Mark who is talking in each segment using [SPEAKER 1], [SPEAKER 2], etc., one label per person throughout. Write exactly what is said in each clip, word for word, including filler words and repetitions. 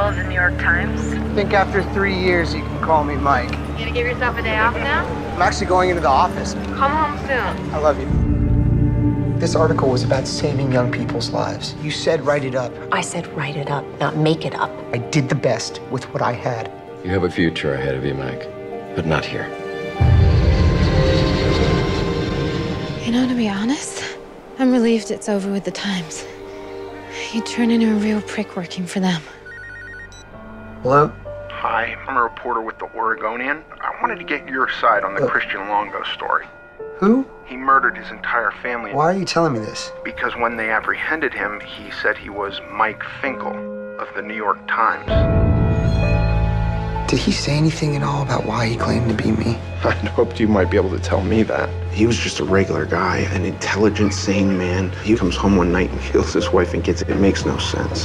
[SPEAKER 1] of the New York Times.
[SPEAKER 2] I think after three years you can call me Mike.
[SPEAKER 1] You gonna give yourself a day off now?
[SPEAKER 2] I'm actually going into the office.
[SPEAKER 1] Come home soon.
[SPEAKER 2] I love you. This article was about saving young people's lives. You said write it up.
[SPEAKER 3] I said write it up, not make it up.
[SPEAKER 2] I did the best with what I had.
[SPEAKER 4] You have a future ahead of you, Mike, but not here.
[SPEAKER 5] You know, to be honest, I'm relieved it's over with the Times. You turn into a real prick working for them.
[SPEAKER 2] Hello?
[SPEAKER 6] Hi, I'm a reporter with the Oregonian. I wanted to get your side on the
[SPEAKER 2] uh,
[SPEAKER 6] Christian Longo story.
[SPEAKER 2] Who?
[SPEAKER 6] He murdered his entire family.
[SPEAKER 2] Why are you telling me this?
[SPEAKER 6] Because when they apprehended him, he said he was Mike Finkel of the New York Times.
[SPEAKER 2] Did he say anything at all about why he claimed to be me?
[SPEAKER 6] I hoped you might be able to tell me that. He was just a regular guy, an intelligent, sane man. He comes home one night and kills his wife and gets it. It makes no sense.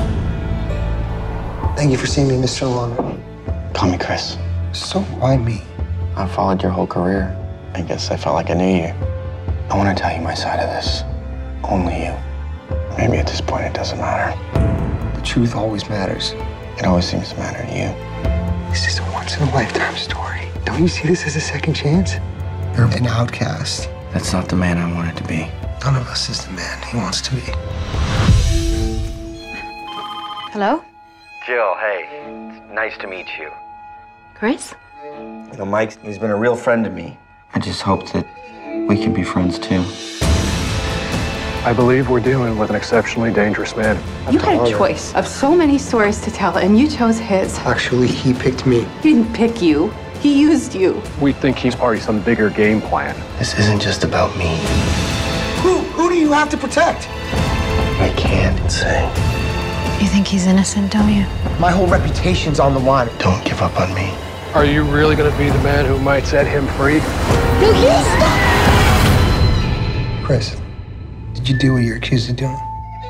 [SPEAKER 2] Thank you for seeing me, Mister Longo.
[SPEAKER 7] Call me Chris.
[SPEAKER 2] So why me?
[SPEAKER 7] I followed your whole career. I guess I felt like I knew you. I want to tell you my side of this. Only you. Maybe at this point it doesn't matter.
[SPEAKER 2] The truth always matters.
[SPEAKER 7] It always seems to matter to you.
[SPEAKER 2] This is a once-in-a-lifetime story. Don't you see this as a second chance? You're an outcast.
[SPEAKER 7] That's not the man I wanted to be.
[SPEAKER 2] None of us is the man he wants to be.
[SPEAKER 5] Hello?
[SPEAKER 8] Jill, hey. It's nice to meet you.
[SPEAKER 5] Chris?
[SPEAKER 7] You know, Mike, he's been a real friend to me. I just hope that we can be friends too.
[SPEAKER 9] I believe we're dealing with an exceptionally dangerous man.
[SPEAKER 10] You had a choice of so many stories to tell, and you chose his.
[SPEAKER 2] Actually, he picked me.
[SPEAKER 10] He didn't pick you. He used you.
[SPEAKER 9] We think he's part of some bigger game plan.
[SPEAKER 7] This isn't just about me.
[SPEAKER 2] Who? Who do you have to protect?
[SPEAKER 7] I can't say.
[SPEAKER 5] You think he's innocent, don't you?
[SPEAKER 2] My whole reputation's on the line.
[SPEAKER 7] Don't give up on me.
[SPEAKER 9] Are you really going to be the man who might set him free?
[SPEAKER 5] No, you stop!
[SPEAKER 2] Chris, did you do what you're accused of doing?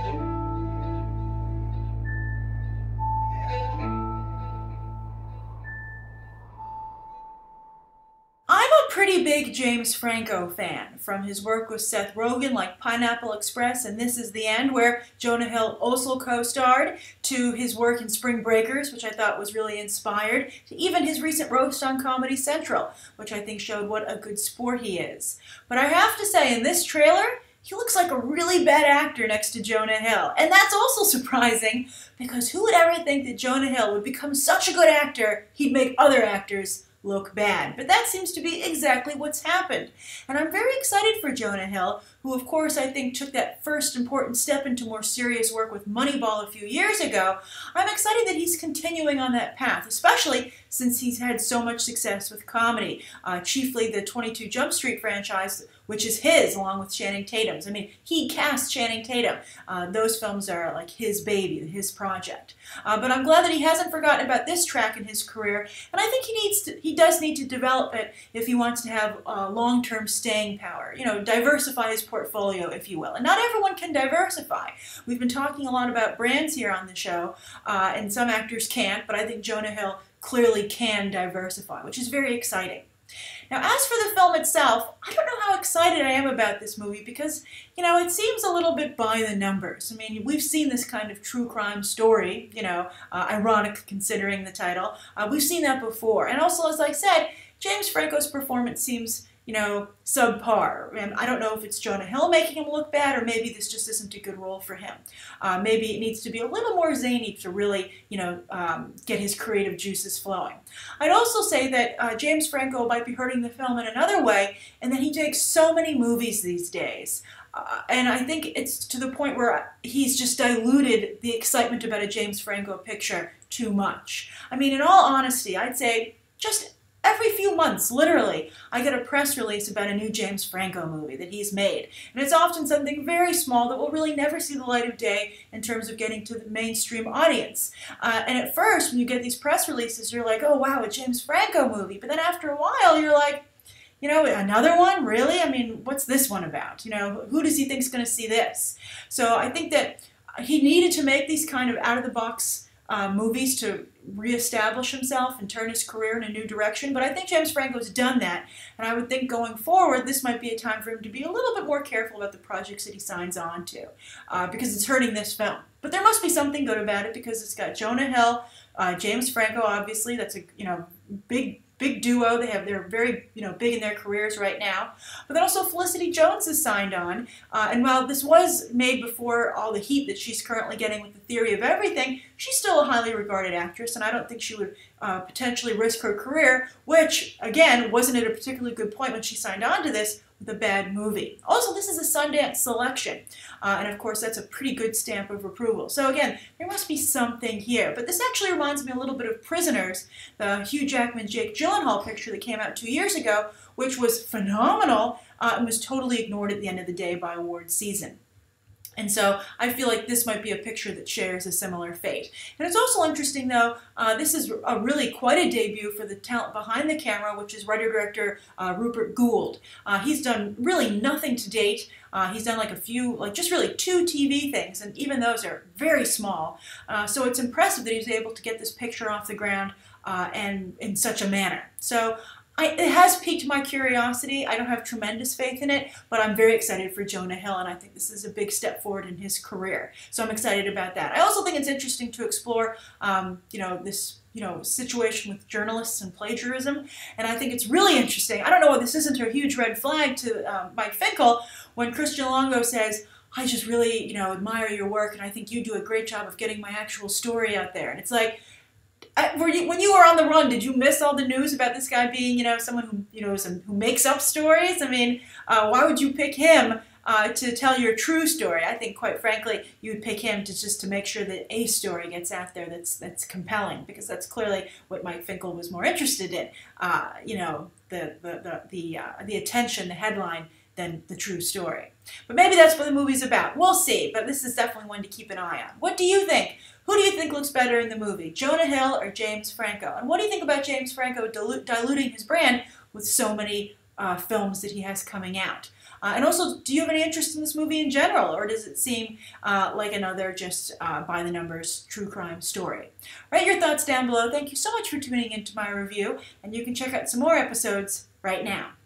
[SPEAKER 11] I'm a pretty big James Franco fan, from his work with Seth Rogen like Pineapple Express and This Is the End, where Jonah Hill also co-starred, to his work in Spring Breakers, which I thought was really inspired, to even his recent roast on Comedy Central, which I think showed what a good sport he is. But I have to say, in this trailer, he looks like a really bad actor next to Jonah Hill. And that's also surprising, because who would ever think that Jonah Hill would become such a good actor, he'd make other actors look bad. But that seems to be exactly what's happened. And I'm very excited for Jonah Hill, who of course I think took that first important step into more serious work with Moneyball a few years ago. I'm excited that he's continuing on that path, especially since he's had so much success with comedy, uh, chiefly the twenty-two Jump Street franchise, which is his, along with Channing Tatum's. I mean, he cast Channing Tatum. Uh, those films are like his baby, his project. Uh, but I'm glad that he hasn't forgotten about this track in his career, and I think he needs to, he does need to develop it if he wants to have uh, long-term staying power. You know, diversify his portfolio, if you will. And not everyone can diversify. We've been talking a lot about brands here on the show, uh, and some actors can't, but I think Jonah Hill clearly can diversify, which is very exciting. Now, as for the film itself, I don't know how excited I am about this movie because, you know, it seems a little bit by the numbers. I mean, we've seen this kind of true crime story, you know, uh, ironic considering the title. Uh, we've seen that before. And also, as I said, James Franco's performance seems, you know, subpar. And I don't know if it's Jonah Hill making him look bad, or maybe this just isn't a good role for him. Uh, maybe it needs to be a little more zany to really, you know, um, get his creative juices flowing. I'd also say that uh, James Franco might be hurting the film in another way, and that he takes so many movies these days. Uh, and I think it's to the point where he's just diluted the excitement about a James Franco picture too much. I mean, in all honesty, I'd say just every few months, literally, I get a press release about a new James Franco movie that he's made. And it's often something very small that will really never see the light of day in terms of getting to the mainstream audience. Uh, and at first, when you get these press releases, you're like, oh wow, a James Franco movie. But then after a while, you're like, you know, another one? Really? I mean, what's this one about? You know, who does he think's going to see this? So I think that he needed to make these kind of out-of-the-box uh, movies to reestablish himself and turn his career in a new direction, but I think James Franco's done that, and I would think going forward this might be a time for him to be a little bit more careful about the projects that he signs on to, uh, because it's hurting this film. But there must be something good about it because it's got Jonah Hill, uh, James Franco, obviously. That's a you know big big duo. They have they're very you know big in their careers right now. But then also Felicity Jones is signed on, uh, and while this was made before all the heat that she's currently getting with The Theory of Everything, she's still a highly regarded actress, and I don't think she would uh, potentially risk her career, which again wasn't at a particularly good point when she signed on to this. The bad movie. Also, this is a Sundance selection, uh, and of course that's a pretty good stamp of approval. So again, there must be something here. But this actually reminds me a little bit of Prisoners, the Hugh Jackman, Jake Gyllenhaal picture that came out two years ago, which was phenomenal uh, and was totally ignored at the end of the day by awards season. And so I feel like this might be a picture that shares a similar fate. And it's also interesting, though, uh, this is a really quite a debut for the talent behind the camera, which is writer-director uh, Rupert Gould. Uh, he's done really nothing to date. Uh, he's done like a few, like just really two T V things, and even those are very small. Uh, so it's impressive that he's able to get this picture off the ground uh, and in such a manner. So I, it has piqued my curiosity. I don't have tremendous faith in it, but I'm very excited for Jonah Hill, and I think this is a big step forward in his career. So I'm excited about that. I also think it's interesting to explore, um, you know, this you know situation with journalists and plagiarism, and I think it's really interesting. I don't know why this isn't a huge red flag to um, Mike Finkel when Christian Longo says, "I just really you know admire your work, and I think you do a great job of getting my actual story out there." And it's like, Were you, when you were on the run, did you miss all the news about this guy being, you know, someone who, you know, some, who makes up stories? I mean, uh, why would you pick him uh, to tell your true story? I think, quite frankly, you would pick him to just to make sure that a story gets out there that's that's compelling, because that's clearly what Mike Finkel was more interested in. Uh, you know, the the the the, uh, the attention, the headline, than the true story. But maybe that's what the movie's about. We'll see, but this is definitely one to keep an eye on. What do you think? Who do you think looks better in the movie, Jonah Hill or James Franco? And what do you think about James Franco dilu diluting his brand with so many uh, films that he has coming out? Uh, and also, do you have any interest in this movie in general, or does it seem uh, like another just uh, by-the-numbers true crime story? Write your thoughts down below. Thank you so much for tuning into my review, and you can check out some more episodes right now.